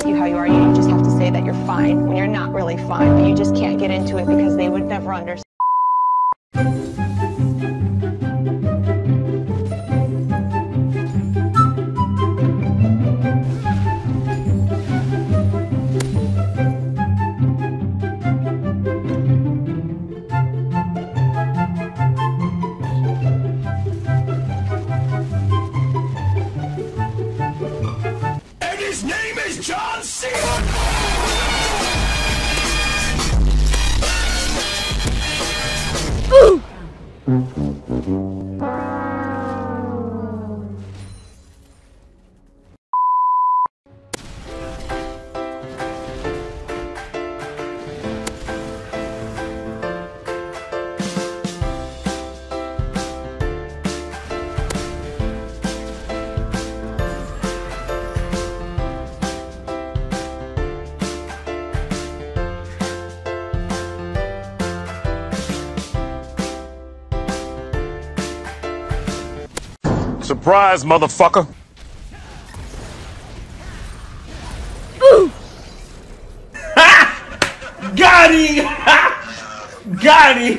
with you how you are. You just have to say that you're fine when you're not really fine, but you just can't get into it because they would never understand. His name is John Cena! Surprise, motherfucker! Got him! Got him!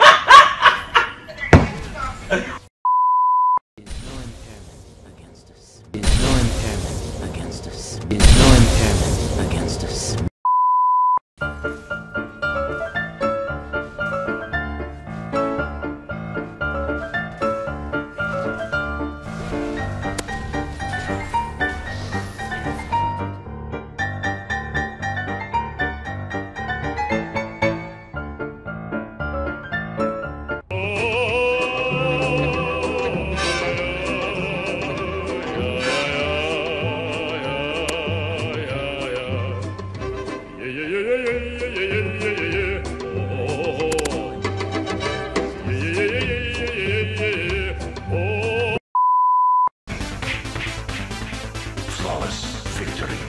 Flawless victory.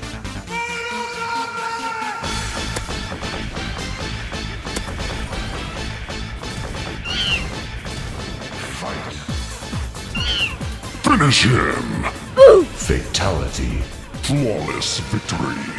Fight. Finish him! Fatality. Flawless victory.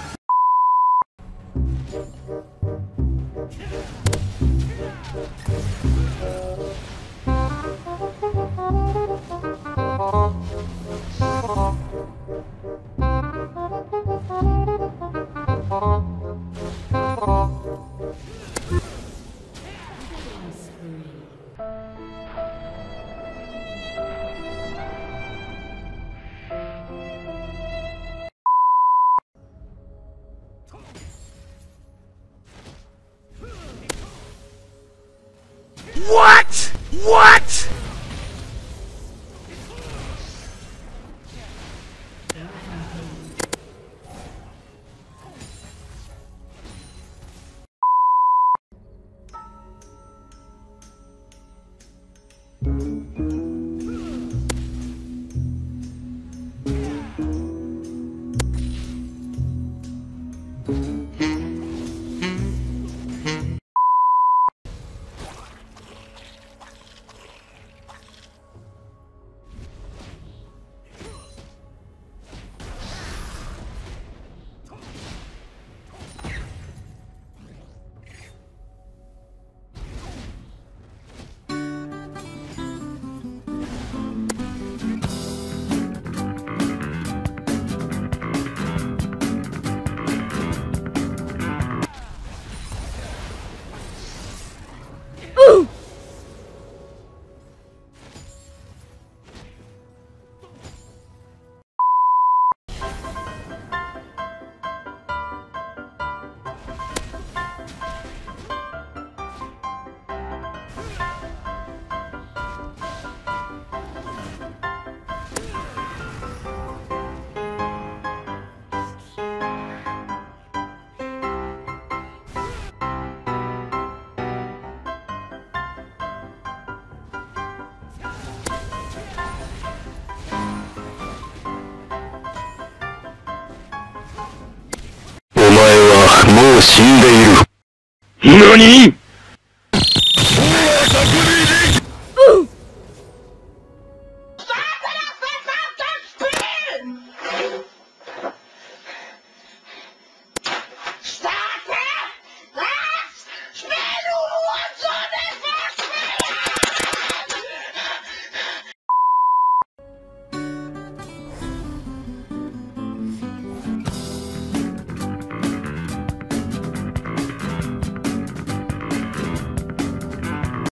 What? What? Mo 死んでいる。何？